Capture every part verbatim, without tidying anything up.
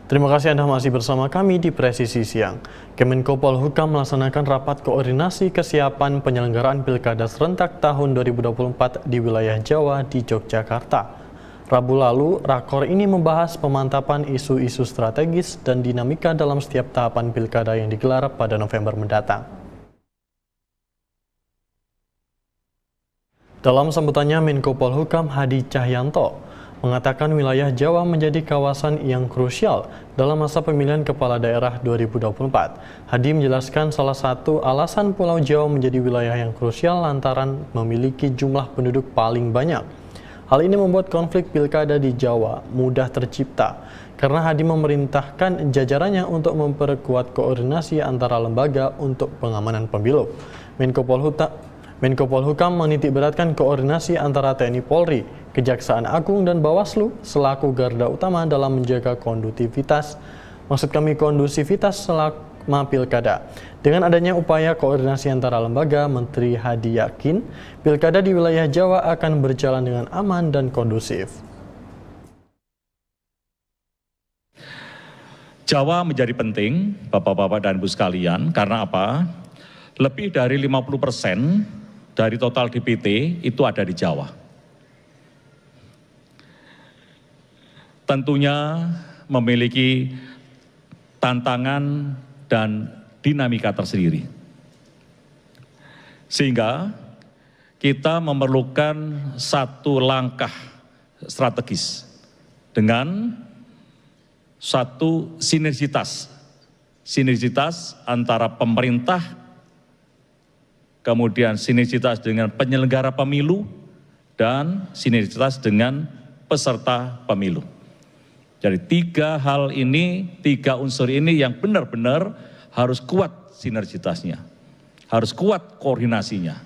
Terima kasih Anda masih bersama kami di Presisi Siang. Kemenko Polhukam melaksanakan rapat koordinasi kesiapan penyelenggaraan Pilkada serentak tahun dua ribu dua puluh empat di wilayah Jawa di Yogyakarta. Rabu lalu, rakor ini membahas pemantapan isu-isu strategis dan dinamika dalam setiap tahapan Pilkada yang digelar pada November mendatang. Dalam sambutannya, Menko Polhukam Hadi Cahyanto mengatakan wilayah Jawa menjadi kawasan yang krusial dalam masa pemilihan kepala daerah dua ribu dua puluh empat. Hadi menjelaskan salah satu alasan Pulau Jawa menjadi wilayah yang krusial lantaran memiliki jumlah penduduk paling banyak. Hal ini membuat konflik pilkada di Jawa mudah tercipta karena Hadi memerintahkan jajarannya untuk memperkuat koordinasi antara lembaga untuk pengamanan pemilu. Menko Polhukam Menko Polhukam menitikberatkan koordinasi antara T N I Polri, Kejaksaan Agung dan Bawaslu selaku garda utama dalam menjaga kondusivitas, maksud kami kondusivitas selama pilkada. Dengan adanya upaya koordinasi antara lembaga, Menteri Hadi yakin pilkada di wilayah Jawa akan berjalan dengan aman dan kondusif. Jawa menjadi penting, Bapak-Bapak dan Ibu sekalian, karena apa? Lebih dari lima puluh persen dari total D P T itu ada di Jawa. Tentunya memiliki tantangan dan dinamika tersendiri. Sehingga kita memerlukan satu langkah strategis dengan satu sinergitas. Sinergitas antara pemerintah, kemudian sinergitas dengan penyelenggara pemilu, dan sinergitas dengan peserta pemilu. Jadi tiga hal ini, tiga unsur ini yang benar-benar harus kuat sinergitasnya, harus kuat koordinasinya.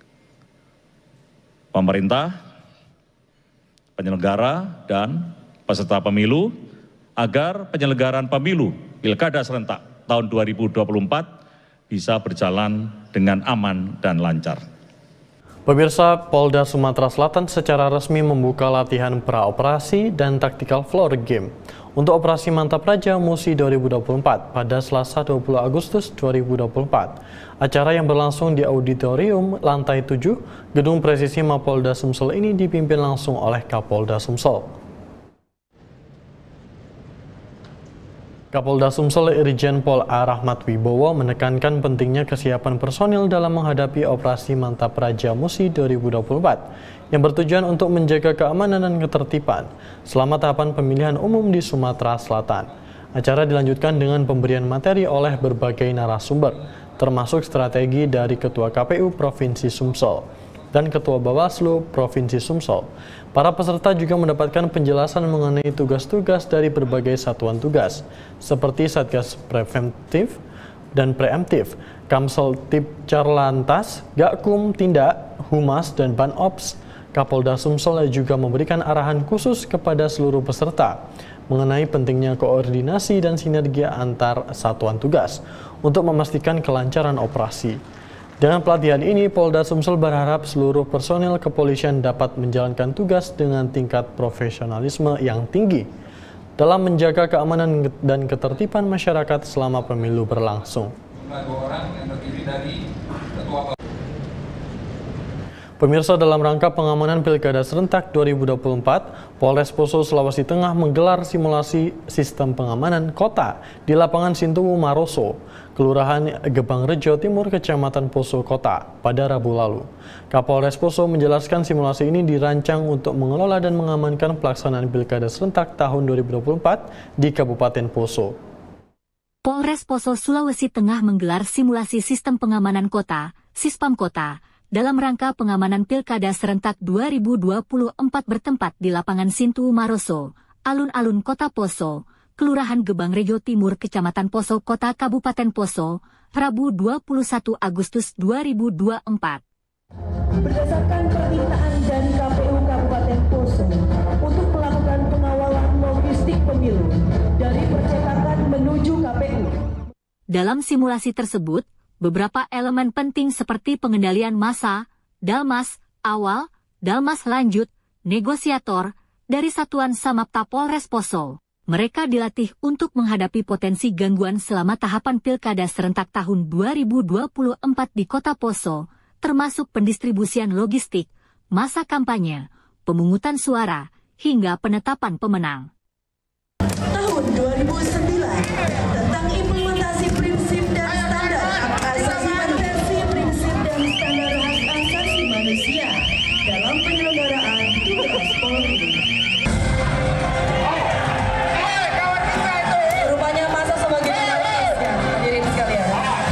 Pemerintah, penyelenggara, dan peserta pemilu, agar penyelenggaraan pemilu Pilkada serentak tahun dua ribu dua puluh empat bisa berjalan dengan aman dan lancar. Pemirsa, Polda Sumatera Selatan secara resmi membuka latihan praoperasi dan tactical floor game untuk operasi Mantap Praja Musi dua ribu dua puluh empat pada Selasa dua puluh Agustus dua ribu dua puluh empat. Acara yang berlangsung di Auditorium Lantai tujuh Gedung Presisi Mapolda Sumsel ini dipimpin langsung oleh Kapolda Sumsel. Kapolda Sumsel Irjen Pol A. Rahmat Wibowo menekankan pentingnya kesiapan personil dalam menghadapi operasi Mantap Praja Musi dua ribu dua puluh empat yang bertujuan untuk menjaga keamanan dan ketertiban selama tahapan pemilihan umum di Sumatera Selatan. Acara dilanjutkan dengan pemberian materi oleh berbagai narasumber, termasuk strategi dari Ketua K P U Provinsi Sumsel dan Ketua Bawaslu Provinsi Sumsel. Para peserta juga mendapatkan penjelasan mengenai tugas-tugas dari berbagai satuan tugas, seperti Satgas Preventif dan Preemptif, Kamsel Tip Carlantas, Gakum Tindak, Humas, dan Banops. Kapolda Sumsel juga memberikan arahan khusus kepada seluruh peserta mengenai pentingnya koordinasi dan sinergi antar satuan tugas untuk memastikan kelancaran operasi. Dengan pelatihan ini, Polda Sumsel berharap seluruh personil kepolisian dapat menjalankan tugas dengan tingkat profesionalisme yang tinggi dalam menjaga keamanan dan ketertiban masyarakat selama pemilu berlangsung. Pemirsa, dalam rangka pengamanan Pilkada serentak dua ribu dua puluh empat, Polres Poso Sulawesi Tengah menggelar simulasi sistem pengamanan kota di lapangan Sintuwu Maroso, Kelurahan Gebang Rejo Timur, Kecamatan Poso Kota, pada Rabu lalu. Kapolres Poso menjelaskan simulasi ini dirancang untuk mengelola dan mengamankan pelaksanaan Pilkada serentak tahun dua ribu dua puluh empat di Kabupaten Poso. Polres Poso Sulawesi Tengah menggelar simulasi sistem pengamanan kota, Sispam Kota, dalam rangka pengamanan Pilkada serentak dua ribu dua puluh empat bertempat di lapangan Sintuwu Maroso, alun-alun Kota Poso, Kelurahan Gebang Rejo Timur, Kecamatan Poso Kota, Kabupaten Poso, Rabu dua puluh satu Agustus dua ribu dua puluh empat. Berdasarkan permintaan dari K P U Kabupaten Poso untuk melakukan pengawalan logistik pemilu dari percetakan menuju K P U. Dalam simulasi tersebut, beberapa elemen penting seperti pengendalian massa, Dalmas Awal, Dalmas Lanjut, Negosiator, dari Satuan Samapta Polres Poso, Mereka dilatih untuk menghadapi potensi gangguan selama tahapan pilkada serentak tahun dua ribu dua puluh empat di Kota Poso, termasuk pendistribusian logistik, masa kampanye, pemungutan suara, hingga penetapan pemenang. Tahun dua ribu sembilan tentang implementasi prinsip dan standar hak asasi versi prinsip dan standar hak asasi manusia dalam penyelenggaraan tugas Polri. Rupanya masa sebagai penulis ya, hadirin sekalian.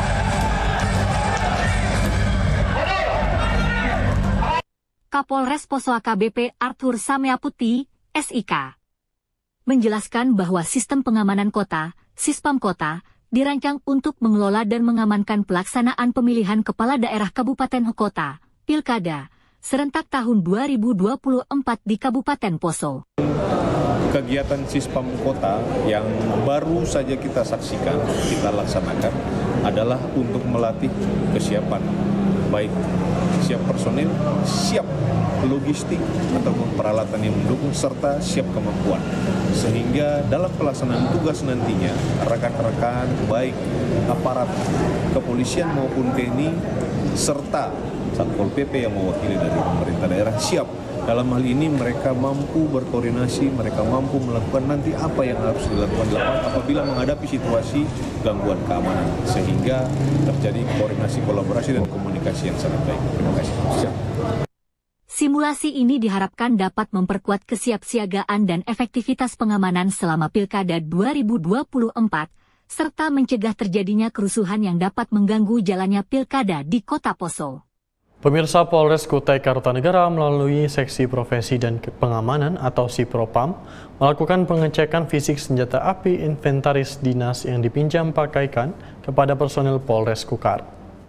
Kapolres Poso A K B P Arthur Sameaputi, S I K, menjelaskan bahwa sistem pengamanan kota, Sispam Kota, dirancang untuk mengelola dan mengamankan pelaksanaan pemilihan kepala daerah kabupaten kota, Pilkada, serentak tahun dua ribu dua puluh empat di Kabupaten Poso. Kegiatan Sispam Kota yang baru saja kita saksikan, kita laksanakan adalah untuk melatih kesiapan, baik siap personil, siap logistik ataupun peralatan yang mendukung, serta siap kemampuan. Sehingga dalam pelaksanaan tugas nantinya, rekan-rekan baik aparat kepolisian maupun T N I, serta Satpol P P yang mewakili dari pemerintah daerah siap. Dalam hal ini mereka mampu berkoordinasi, mereka mampu melakukan nanti apa yang harus dilakukan di lapangan apabila menghadapi situasi gangguan keamanan. Sehingga terjadi koordinasi, kolaborasi, dan komunikasi yang sangat baik. Terima kasih. Siap. Simulasi ini diharapkan dapat memperkuat kesiapsiagaan dan efektivitas pengamanan selama Pilkada dua ribu dua puluh empat, serta mencegah terjadinya kerusuhan yang dapat mengganggu jalannya Pilkada di Kota Poso. Pemirsa, Polres Kutai Kartanegara melalui Seksi Profesi dan Pengamanan atau SIPROPAM melakukan pengecekan fisik senjata api inventaris dinas yang dipinjam pakaikan kepada personil Polres Kukar.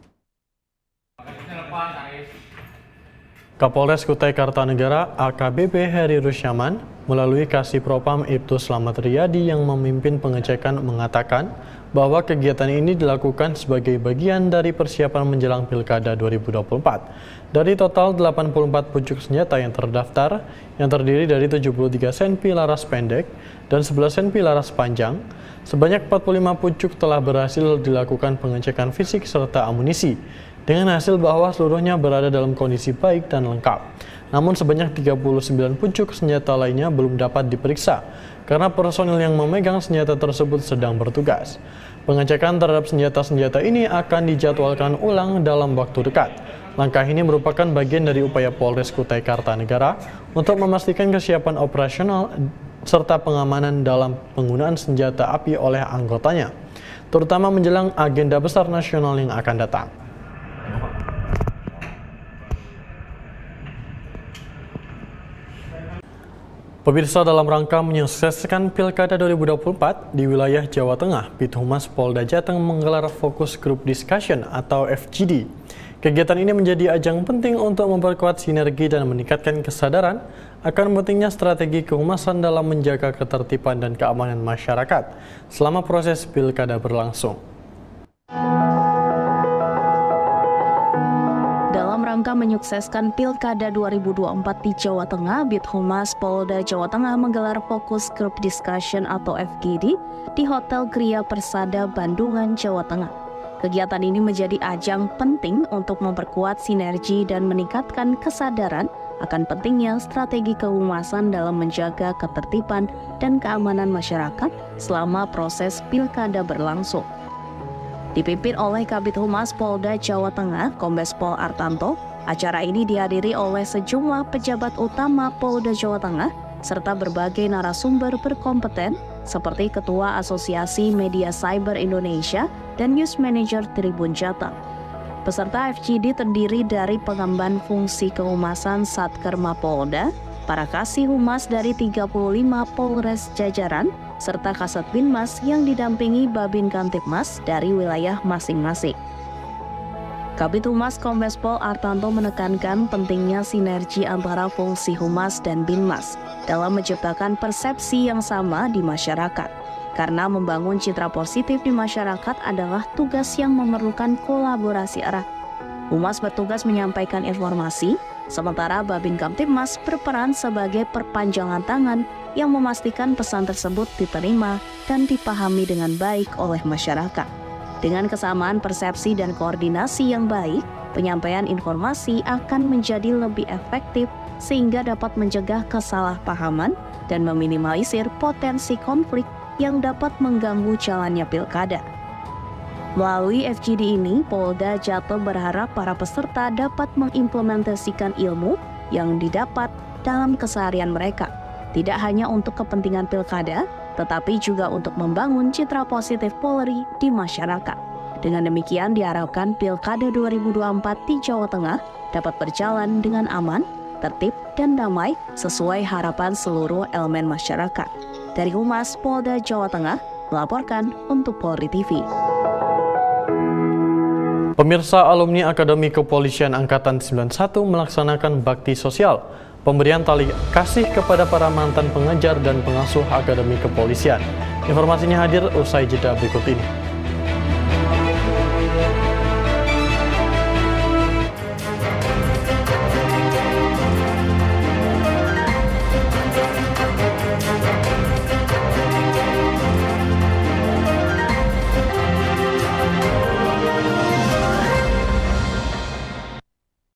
Kapolres Kutai Kartanegara A K B P Heri Rusyaman melalui Kasipropam Ibtu Slamet Riyadi yang memimpin pengecekan mengatakan bahwa kegiatan ini dilakukan sebagai bagian dari persiapan menjelang Pilkada dua ribu dua puluh empat. Dari total delapan puluh empat pucuk senjata yang terdaftar, yang terdiri dari tujuh puluh tiga senpi laras pendek dan sebelas senpi laras panjang, sebanyak empat puluh lima pucuk telah berhasil dilakukan pengecekan fisik serta amunisi, dengan hasil bahwa seluruhnya berada dalam kondisi baik dan lengkap. Namun sebanyak tiga puluh sembilan pucuk senjata lainnya belum dapat diperiksa karena personil yang memegang senjata tersebut sedang bertugas. Pengecekan terhadap senjata-senjata ini akan dijadwalkan ulang dalam waktu dekat. Langkah ini merupakan bagian dari upaya Polres Kutai Kartanegara untuk memastikan kesiapan operasional serta pengamanan dalam penggunaan senjata api oleh anggotanya, terutama menjelang agenda besar nasional yang akan datang. Pemirsa, dalam rangka menyukseskan Pilkada dua ribu dua puluh empat di wilayah Jawa Tengah, Bithumas Polda Jateng menggelar Focus Group Discussion atau F G D. Kegiatan ini menjadi ajang penting untuk memperkuat sinergi dan meningkatkan kesadaran akan pentingnya strategi kehumasan dalam menjaga ketertiban dan keamanan masyarakat selama proses Pilkada berlangsung. Rangka menyukseskan Pilkada dua ribu dua puluh empat di Jawa Tengah, Bithumas Polda Jawa Tengah menggelar Focus Group Discussion atau F G D di Hotel Gria Persada, Bandungan, Jawa Tengah. Kegiatan ini menjadi ajang penting untuk memperkuat sinergi dan meningkatkan kesadaran akan pentingnya strategi kehumasan dalam menjaga ketertiban dan keamanan masyarakat selama proses Pilkada berlangsung. Dipimpin oleh Kabid Humas Polda Jawa Tengah, Kombes Pol Artanto, acara ini dihadiri oleh sejumlah pejabat utama Polda Jawa Tengah serta berbagai narasumber berkompeten seperti Ketua Asosiasi Media Cyber Indonesia dan News Manager Tribun Jateng. Peserta F G D terdiri dari pengemban fungsi kehumasan Satkerma Polda, para kasih humas dari tiga puluh lima Polres jajaran, serta Kasat Binmas yang didampingi Babin Kamtibmas dari wilayah masing-masing. Kabid Humas Kombes Pol Artanto menekankan pentingnya sinergi antara fungsi Humas dan Binmas dalam menciptakan persepsi yang sama di masyarakat. Karena membangun citra positif di masyarakat adalah tugas yang memerlukan kolaborasi erat. Humas bertugas menyampaikan informasi, sementara Babin Kamtibmas berperan sebagai perpanjangan tangan yang memastikan pesan tersebut diterima dan dipahami dengan baik oleh masyarakat. Dengan kesamaan persepsi dan koordinasi yang baik, penyampaian informasi akan menjadi lebih efektif sehingga dapat mencegah kesalahpahaman dan meminimalisir potensi konflik yang dapat mengganggu jalannya pilkada. Melalui F G D ini, Polda Jatim berharap para peserta dapat mengimplementasikan ilmu yang didapat dalam keseharian mereka, tidak hanya untuk kepentingan pilkada, tetapi juga untuk membangun citra positif Polri di masyarakat. Dengan demikian diharapkan Pilkada dua ribu dua puluh empat di Jawa Tengah dapat berjalan dengan aman, tertib, dan damai sesuai harapan seluruh elemen masyarakat. Dari Humas Polda Jawa Tengah, melaporkan untuk Polri T V. Pemirsa, alumni Akademi Kepolisian Angkatan sembilan puluh satu melaksanakan bakti sosial, pemberian tali kasih kepada para mantan pengejar dan pengasuh Akademi Kepolisian. Informasinya hadir usai jeda berikut ini.